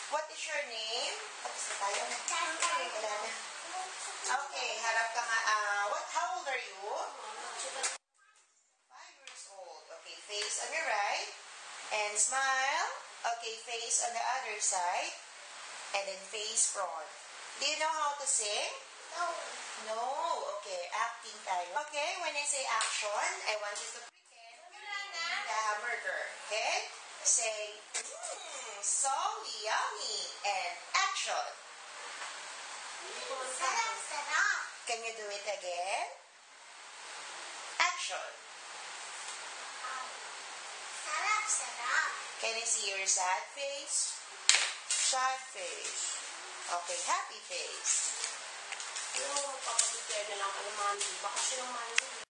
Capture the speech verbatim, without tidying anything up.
What is your name? Tapos na tayo. Wala na. Okay, harap ka nga. Uh, what, how old are you? Five years old. Okay, face on your right. And smile. Okay, face on the other side. And then face front. Do you know how to sing? No. No. Okay, acting tayo. Okay, when I say action, I want you to pretend you're eating the hamburger. Okay? Say, mmm, so yummy. And action. Sarap, sarap. Can you do it again? Action. Sarap, sarap. Can I see your sad face? Sad face. Okay, happy face. Alam mo, magpapabigay na lang kay mami. Baka siya ng mami.